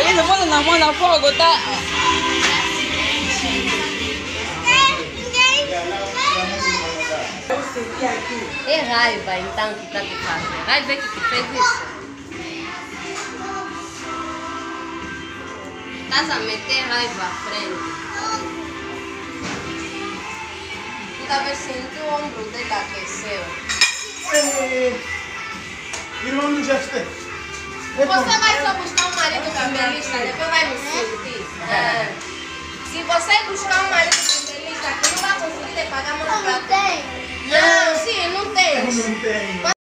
Esse mundo não manda fogo, tá? É raiva então que está te fazendo. Raiva é que te fez isso. Estás a meter raiva à frente. Tu talvez sentiu o ombro dele aqueceu. Irmão do Jefté. Você vai só buscar um marido fidelista, depois vai me sentir. É. Se você buscar um marido fidelista que não vai conseguir te pagar mais pra... Não tem. Não, sim, não tem. Não tem.